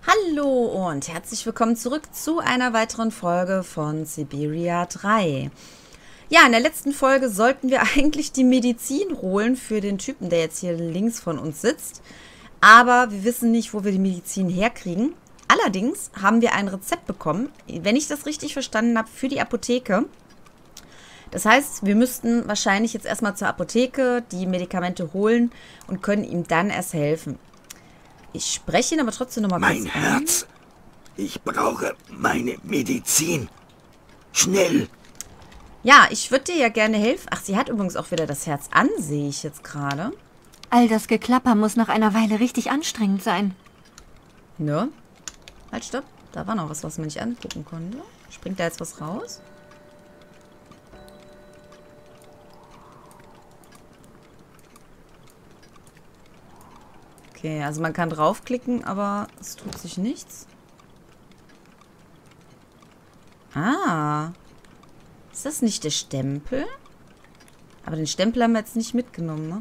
Hallo und herzlich willkommen zurück zu einer weiteren Folge von Siberia 3. Ja, in der letzten Folge sollten wir eigentlich die Medizin holen für den Typen, der jetzt hier links von uns sitzt. Aber wir wissen nicht, wo wir die Medizin herkriegen. Allerdings haben wir ein Rezept bekommen, wenn ich das richtig verstanden habe, für die Apotheke. Das heißt, wir müssten wahrscheinlich jetzt erstmal zur Apotheke die Medikamente holen und können ihm dann erst helfen. Ich spreche ihn aber trotzdem nochmal kurz an. Mein Herz, ich brauche meine Medizin. Schnell. Ja, ich würde dir ja gerne helfen. Ach, sie hat übrigens auch wieder das Herz an, sehe ich jetzt gerade. All das Geklapper muss nach einer Weile richtig anstrengend sein. Ne? Halt, stopp. Da war noch was man nicht angucken konnte. Springt da jetzt was raus? Okay, also man kann draufklicken, aber es tut sich nichts. Ah. Ist das nicht der Stempel? Aber den Stempel haben wir jetzt nicht mitgenommen,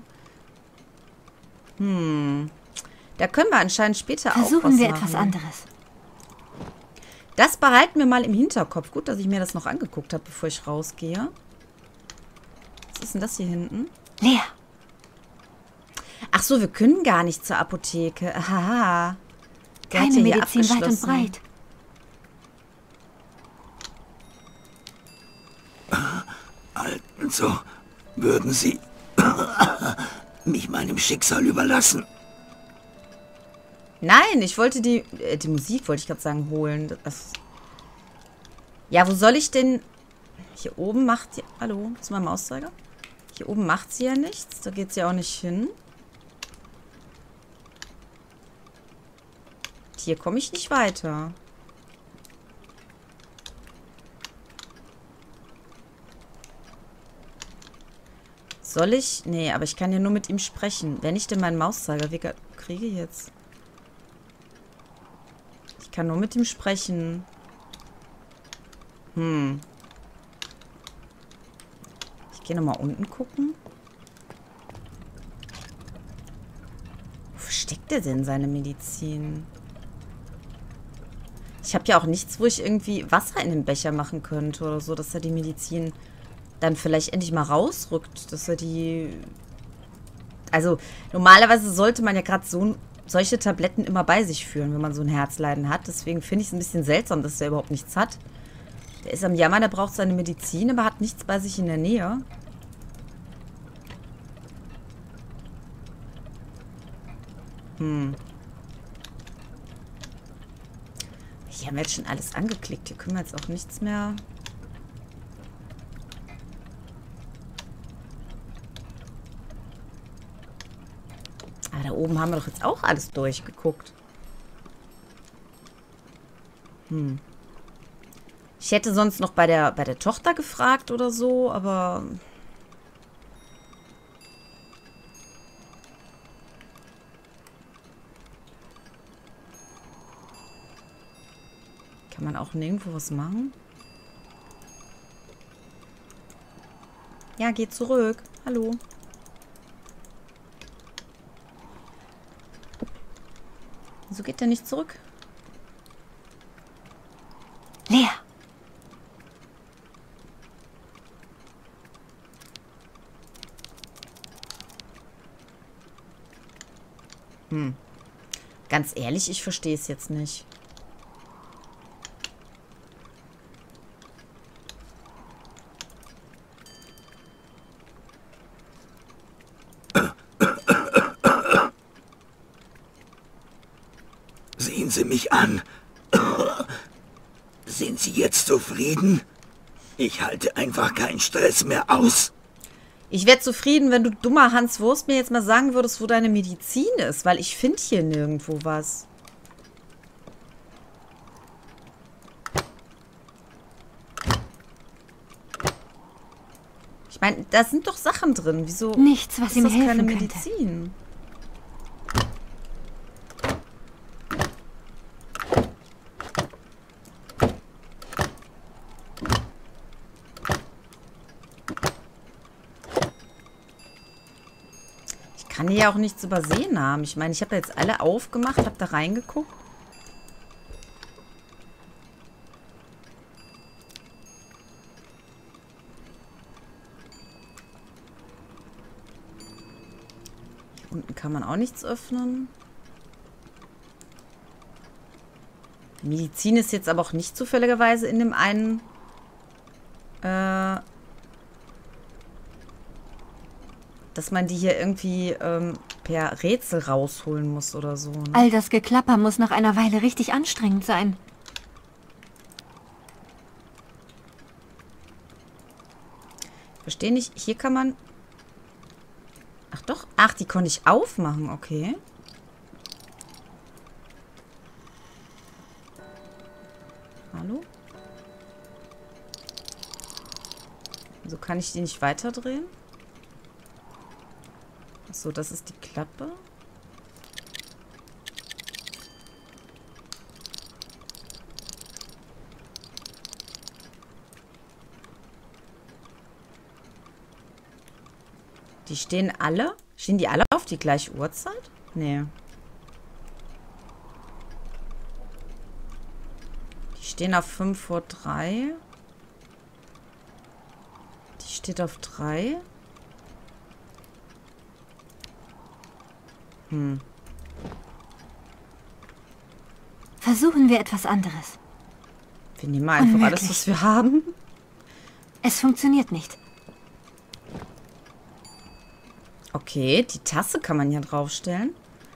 ne? Da können wir anscheinend später auch was machen. Versuchen wir etwas anderes. Das behalten wir mal im Hinterkopf. Gut, dass ich mir das noch angeguckt habe, bevor ich rausgehe. Was ist denn das hier hinten? Leer. Ach so, wir können gar nicht zur Apotheke. Aha. Der hat Keine hier Medizin weit und abgeschlossen. breit. Also würden Sie mich meinem Schicksal überlassen. Nein, ich wollte die Musik, wollte ich gerade sagen, holen. Ja, wo soll ich denn... Hier oben macht sie... Hallo, ist mein Mauszeiger? Hier oben macht sie ja nichts. Da geht sie auch nicht hin. Hier komme ich nicht weiter. Soll ich... Nee, aber ich kann ja nur mit ihm sprechen. Wenn ich denn meinen Mauszeiger kriege jetzt... Ich kann nur mit ihm sprechen. Ich gehe nochmal unten gucken. Wo versteckt er denn seine Medizin? Ich habe ja auch nichts, wo ich irgendwie Wasser in den Becher machen könnte oder so, dass er die Medizin dann vielleicht endlich mal rausrückt, dass er die... Also, normalerweise sollte man ja gerade solche Tabletten immer bei sich führen, wenn man so ein Herzleiden hat. Deswegen finde ich es ein bisschen seltsam, dass der überhaupt nichts hat. Der ist am Jammern, der braucht seine Medizin, aber hat nichts bei sich in der Nähe. Hier haben wir jetzt schon alles angeklickt. Hier können wir jetzt auch nichts mehr... Ah, da oben haben wir doch jetzt auch alles durchgeguckt. Ich hätte sonst noch bei der Tochter gefragt oder so, aber... Kann man auch nirgendwo was machen? Ja, geh zurück. Hallo. Wieso geht der nicht zurück? Leer. Ganz ehrlich, ich verstehe es jetzt nicht. Sehen Sie mich an. Sind Sie jetzt zufrieden? Ich halte einfach keinen Stress mehr aus. Ich wäre zufrieden, wenn du, dummer Hans Wurst, mir jetzt mal sagen würdest, wo deine Medizin ist, weil ich finde hier nirgendwo was. Ich meine, da sind doch Sachen drin. Wieso Nichts, was ist ihm das keine helfen könnte. Medizin? kann hier ja auch nichts übersehen haben. Ich meine, ich habe jetzt alle aufgemacht, habe da reingeguckt. Unten kann man auch nichts öffnen. Medizin ist jetzt aber auch nicht zufälligerweise in dem einen... dass man die hier irgendwie per Rätsel rausholen muss oder so. Ne? All das Geklapper muss nach einer Weile richtig anstrengend sein. Verstehe nicht. Hier kann man... Ach doch. Ach, die konnte ich aufmachen. Okay. Hallo? So kann ich die nicht weiterdrehen? Achso, das ist die Klappe. Die stehen alle? Stehen die alle auf die gleiche Uhrzeit? Nee. Die stehen auf 5:03. Die steht auf 3. Versuchen wir etwas anderes. Wir nehmen mal einfach alles, was wir haben. Es funktioniert nicht. Okay, die Tasse kann man hier draufstellen.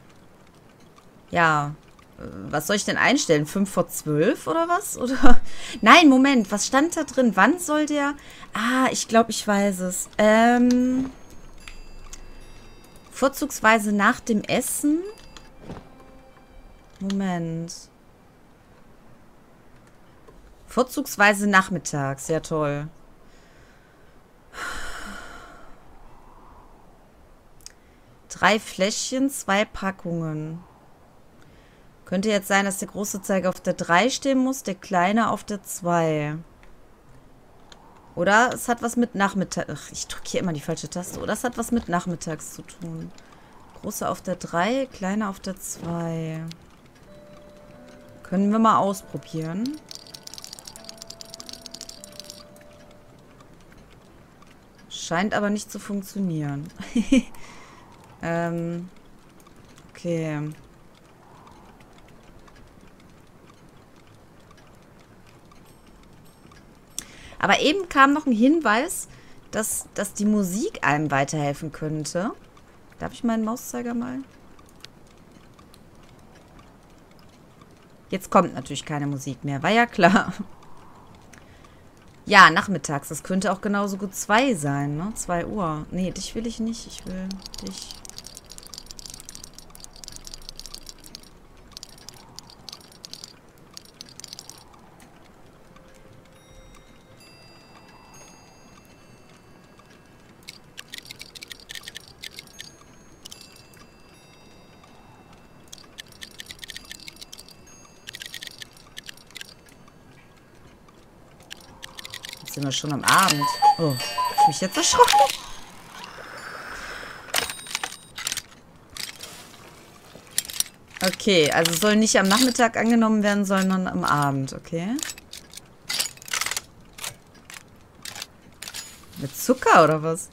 Ja, was soll ich denn einstellen? 5:12 oder was? Oder? Nein, Moment, was stand da drin? Wann soll der... Ah, ich glaube, ich weiß es. Vorzugsweise nach dem Essen. Moment. Vorzugsweise nachmittags. Ja, toll. Drei Fläschchen, 2 Packungen. Könnte jetzt sein, dass der große Zeiger auf der 3 stehen muss, der kleine auf der 2. Oder es hat was mit Nachmittag... Ach, ich drücke hier immer die falsche Taste. Oder es hat was mit nachmittags zu tun. Große auf der 3, kleine auf der 2. Können wir mal ausprobieren. Scheint aber nicht zu funktionieren. Okay. Aber eben kam noch ein Hinweis, dass die Musik einem weiterhelfen könnte. Darf ich meinen Mauszeiger mal? Jetzt kommt natürlich keine Musik mehr. War ja klar. Ja, nachmittags. Das könnte auch genauso gut 2 sein, ne? 2 Uhr. Nee, dich will ich nicht. Ich will dich. Sind wir schon am Abend. Oh, hab ich mich jetzt erschrocken? Okay, also soll nicht am Nachmittag angenommen werden, sondern am Abend, okay? Mit Zucker oder was?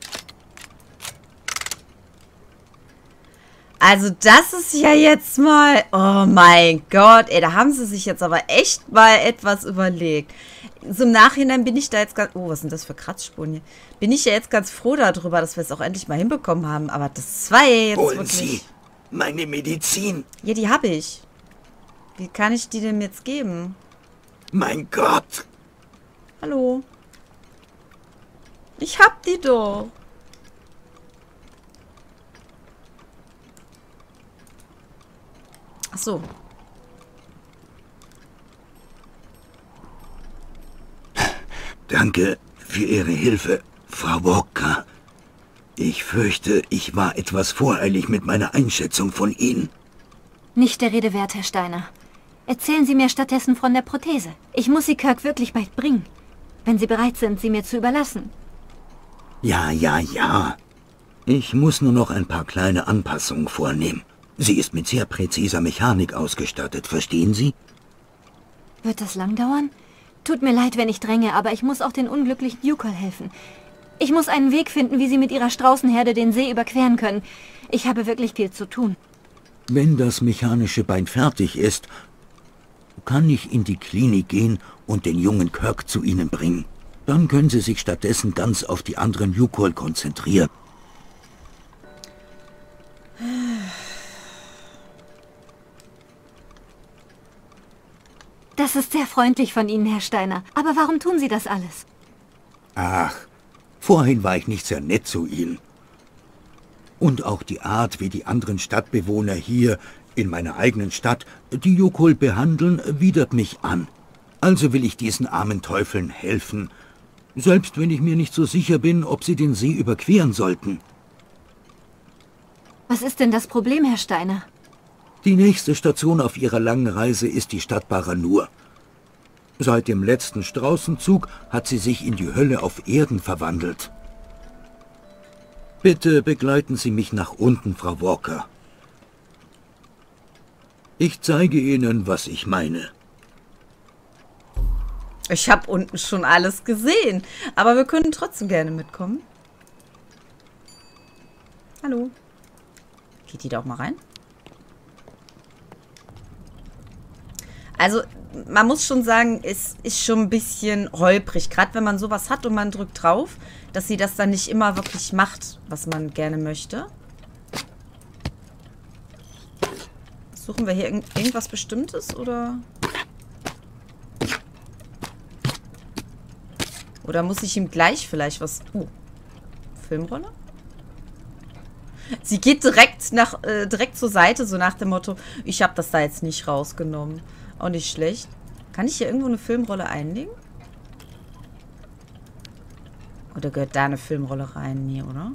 Also das ist ja jetzt mal... Oh mein Gott, ey, da haben sie sich jetzt aber echt mal etwas überlegt. So im Nachhinein bin ich da jetzt ganz... Oh, was sind das für Kratzspuren hier? Bin ich ja jetzt ganz froh darüber, dass wir es auch endlich mal hinbekommen haben. Aber das war ja jetzt Holen wirklich... Sie meine Medizin. Ja, die habe ich. Wie kann ich die denn jetzt geben? Mein Gott. Hallo? Ich hab die doch. Ach so. Danke für Ihre Hilfe, Frau Walker. Ich fürchte, ich war etwas voreilig mit meiner Einschätzung von Ihnen. Nicht der Rede wert, Herr Steiner. Erzählen Sie mir stattdessen von der Prothese. Ich muss sie Kirk wirklich bald bringen. Wenn Sie bereit sind, sie mir zu überlassen. Ja. Ich muss nur noch ein paar kleine Anpassungen vornehmen. Sie ist mit sehr präziser Mechanik ausgestattet, verstehen Sie? Wird das lang dauern? Tut mir leid, wenn ich dränge, aber ich muss auch den unglücklichen Yukol helfen. Ich muss einen Weg finden, wie Sie mit Ihrer Straußenherde den See überqueren können. Ich habe wirklich viel zu tun. Wenn das mechanische Bein fertig ist, kann ich in die Klinik gehen und den jungen Kirk zu Ihnen bringen. Dann können Sie sich stattdessen ganz auf die anderen Yukol konzentrieren. Das ist sehr freundlich von Ihnen, Herr Steiner. Aber warum tun Sie das alles? Ach, vorhin war ich nicht sehr nett zu Ihnen. Und auch die Art, wie die anderen Stadtbewohner hier in meiner eigenen Stadt die Yukol behandeln, widert mich an. Also will ich diesen armen Teufeln helfen, selbst wenn ich mir nicht so sicher bin, ob sie den See überqueren sollten. Was ist denn das Problem, Herr Steiner? Die nächste Station auf ihrer langen Reise ist die Stadt Baranur. Seit dem letzten Straußenzug hat sie sich in die Hölle auf Erden verwandelt. Bitte begleiten Sie mich nach unten, Frau Walker. Ich zeige Ihnen, was ich meine. Ich habe unten schon alles gesehen, aber wir können trotzdem gerne mitkommen. Hallo. Geht die da auch mal rein? Also, man muss schon sagen, es ist schon ein bisschen holprig. Gerade wenn man sowas hat und man drückt drauf, dass sie das dann nicht immer wirklich macht, was man gerne möchte. Suchen wir hier irgendwas Bestimmtes, oder? Oder muss ich ihm gleich vielleicht was... Filmrolle? Sie geht direkt zur Seite, so nach dem Motto, ich habe das da jetzt nicht rausgenommen. Auch nicht schlecht. Kann ich hier irgendwo eine Filmrolle einlegen? Oder gehört da eine Filmrolle rein? Nee, oder?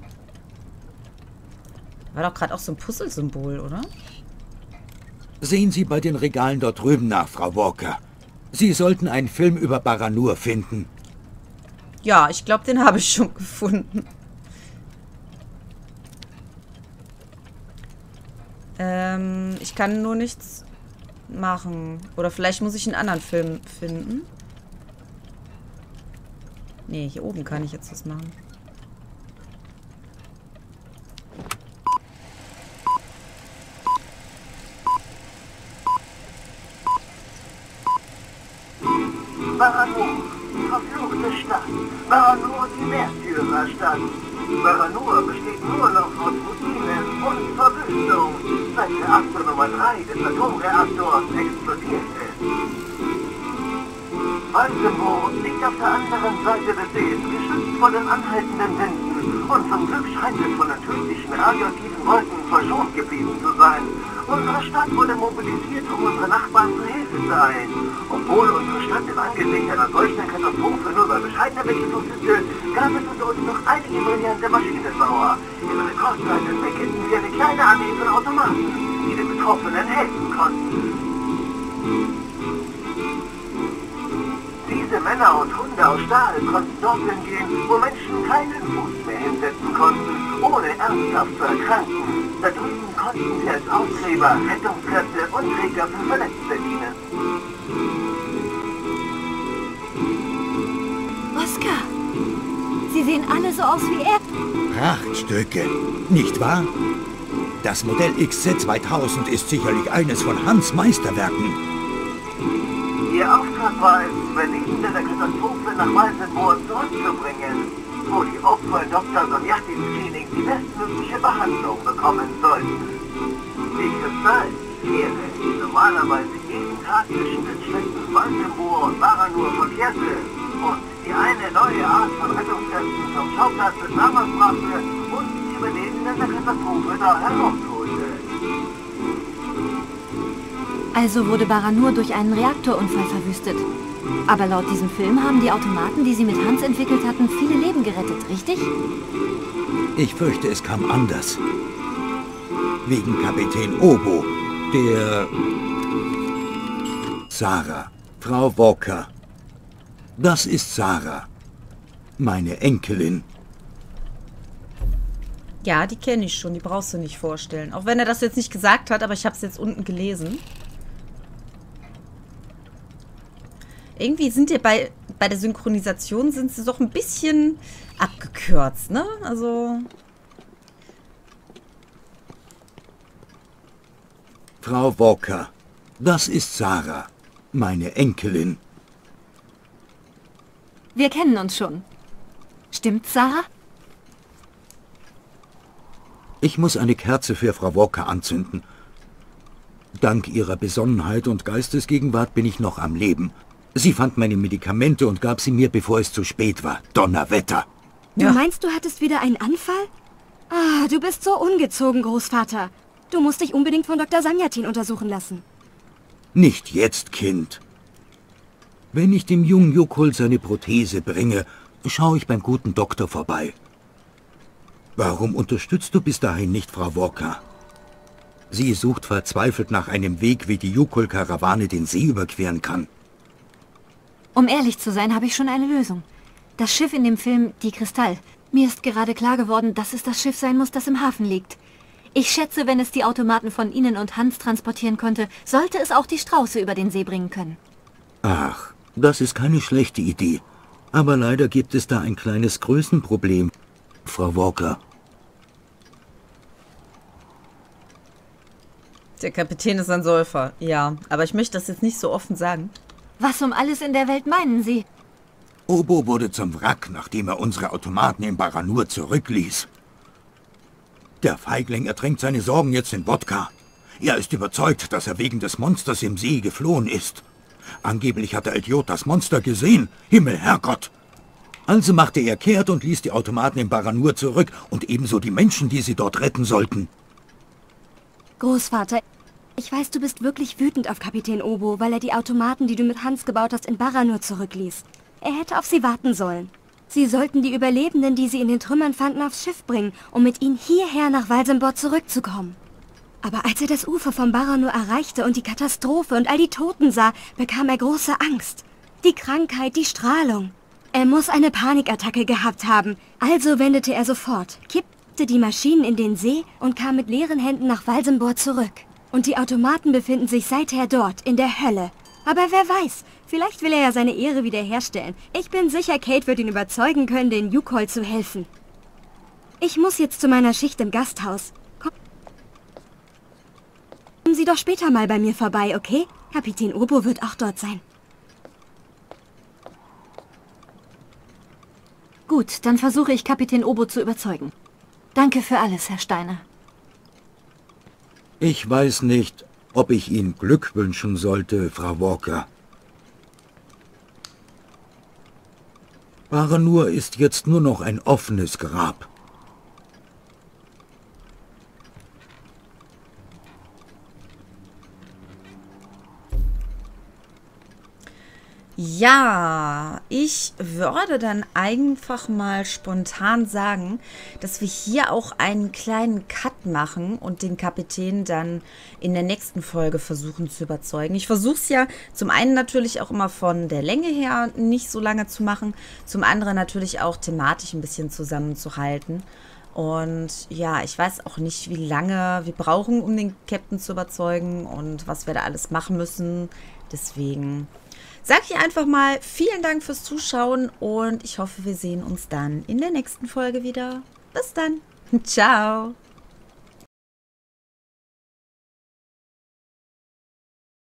War doch gerade auch so ein Puzzle-Symbol, oder? Sehen Sie bei den Regalen dort drüben nach, Frau Walker. Sie sollten einen Film über Baranur finden. Ja, ich glaube, den habe ich schon gefunden. Ich kann nur nichts machen. Oder vielleicht muss ich einen anderen Film finden. Nee, hier oben kann ich jetzt was machen. Baranur, die verfluchte Stadt. Baranur, die Märtyrerstadt. Baranur besteht nur noch aus Ruinen und Verwüstung, seit Reaktor Nummer 3 des Atomreaktors explodiert ist. Baltimore liegt auf der anderen Seite des Sees, geschützt vor den anhaltenden Winden. Und zum Glück scheint es von den tödlichen radioaktiven Wolken verschont geblieben zu sein. Unsere Stadt wurde mobilisiert, um unsere Nachbarn zu Hilfe zu eilen. Obwohl unsere Stadt im Angesicht einer solchen Katastrophe nur bei bescheidener Mittel verfügte, gab es unter uns noch einige brillante Maschinenbauer. In Rekordzeit entwickelten wir eine kleine Armee von Automaten, die den Betroffenen helfen konnten. Diese Männer und Hunde aus Stahl konnten dorthin gehen, wo Menschen keinen Fuß mehr hinsetzen konnten, ohne ernsthaft zu erkranken. Da drüben konnten sie als Aufkleber, Rettungskräfte und Träger für Verletzte dienen. Oskar! Sie sehen alle so aus wie er. Prachtstücke, nicht wahr? Das Modell XZ2000 ist sicherlich eines von Hans' Meisterwerken. Ihr Auftrag war es, Überlebende der Katastrophe nach Baltimore zurückzubringen, wo die Opfer in Dr. Sonjatis Klinik die bestmögliche Behandlung bekommen sollten. Die Kristallsphäre, die normalerweise jeden Tag zwischen den Städten Baltimore und Baranur verkehrte und die eine neue Art von Rettungskräften zum Schauplatz des Dramas brachte und die Überlebenden der Katastrophe da herausholte. Also wurde Baranur durch einen Reaktorunfall verwüstet. Aber laut diesem Film haben die Automaten, die sie mit Hans entwickelt hatten, viele Leben gerettet, richtig? Ich fürchte, es kam anders. Wegen Kapitän Obo, der... Sarah, Frau Walker. Das ist Sarah, meine Enkelin. Ja, die kenne ich schon. Die brauchst du nicht vorstellen. Auch wenn er das jetzt nicht gesagt hat, aber ich habe es jetzt unten gelesen. Irgendwie sind dir bei bei der Synchronisation sind sie doch ein bisschen abgekürzt, ne? Also... Frau Walker, das ist Sarah, meine Enkelin. Wir kennen uns schon. Stimmt's, Sarah? Ich muss eine Kerze für Frau Walker anzünden. Dank ihrer Besonnenheit und Geistesgegenwart bin ich noch am Leben. Sie fand meine Medikamente und gab sie mir, bevor es zu spät war. Donnerwetter! Du meinst, du hattest wieder einen Anfall? Ah, du bist so ungezogen, Großvater. Du musst dich unbedingt von Dr. Samyatin untersuchen lassen. Nicht jetzt, Kind. Wenn ich dem jungen Yukol seine Prothese bringe, schaue ich beim guten Doktor vorbei. Warum unterstützt du bis dahin nicht Frau Walker? Sie sucht verzweifelt nach einem Weg, wie die Yukol-Karawane den See überqueren kann. Um ehrlich zu sein, habe ich schon eine Lösung. Das Schiff in dem Film Die Kristall. Mir ist gerade klar geworden, dass es das Schiff sein muss, das im Hafen liegt. Ich schätze, wenn es die Automaten von Ihnen und Hans transportieren konnte, sollte es auch die Strauße über den See bringen können. Ach, das ist keine schlechte Idee. Aber leider gibt es da ein kleines Größenproblem, Frau Walker. Der Kapitän ist ein Säufer, ja. Aber ich möchte das jetzt nicht so offen sagen. Was um alles in der Welt meinen Sie? Obo wurde zum Wrack, nachdem er unsere Automaten in Baranur zurückließ. Der Feigling ertränkt seine Sorgen jetzt in Wodka. Er ist überzeugt, dass er wegen des Monsters im See geflohen ist. Angeblich hat der Idiot das Monster gesehen. Himmel, Herrgott! Also machte er kehrt und ließ die Automaten in Baranur zurück und ebenso die Menschen, die sie dort retten sollten. Großvater, ich weiß, du bist wirklich wütend auf Kapitän Obo, weil er die Automaten, die du mit Hans gebaut hast, in Baranur zurückließ. Er hätte auf sie warten sollen. Sie sollten die Überlebenden, die sie in den Trümmern fanden, aufs Schiff bringen, um mit ihnen hierher nach Walsenbord zurückzukommen. Aber als er das Ufer von Baranur erreichte und die Katastrophe und all die Toten sah, bekam er große Angst. Die Krankheit, die Strahlung. Er muss eine Panikattacke gehabt haben. Also wendete er sofort, kippte die Maschinen in den See und kam mit leeren Händen nach Walsenbord zurück. Und die Automaten befinden sich seither dort, in der Hölle. Aber wer weiß, vielleicht will er ja seine Ehre wiederherstellen. Ich bin sicher, Kate wird ihn überzeugen können, den Yukol zu helfen. Ich muss jetzt zu meiner Schicht im Gasthaus. Kommen Sie doch später mal bei mir vorbei, okay? Kapitän Obo wird auch dort sein. Gut, dann versuche ich Kapitän Obo zu überzeugen. Danke für alles, Herr Steiner. Ich weiß nicht, ob ich Ihnen Glück wünschen sollte, Frau Walker. Baranur ist jetzt nur noch ein offenes Grab. Ja, ich würde dann einfach mal spontan sagen, dass wir hier auch einen kleinen Cut machen und den Kapitän dann in der nächsten Folge versuchen zu überzeugen. Ich versuche es ja zum einen natürlich auch immer von der Länge her nicht so lange zu machen, zum anderen natürlich auch thematisch ein bisschen zusammenzuhalten. Und ja, ich weiß auch nicht, wie lange wir brauchen, um den Captain zu überzeugen und was wir da alles machen müssen. Deswegen sage ich einfach mal vielen Dank fürs Zuschauen und ich hoffe, wir sehen uns dann in der nächsten Folge wieder. Bis dann. Ciao.